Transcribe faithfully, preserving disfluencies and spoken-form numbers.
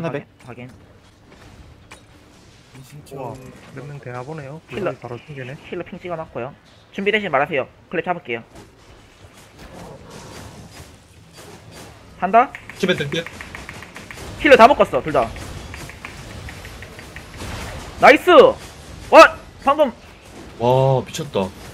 하나백. 확인. 와, 몇 명 되나 보네요. 힐러. 바로 생기네. 힐러 핑 찍어놨고요. 준비되시면 말하세요. 클랩 잡을게요. 한다? 집에 뜰게. 힐러 다 묶었어, 둘 다. 나이스! 와! 방금 와 미쳤다.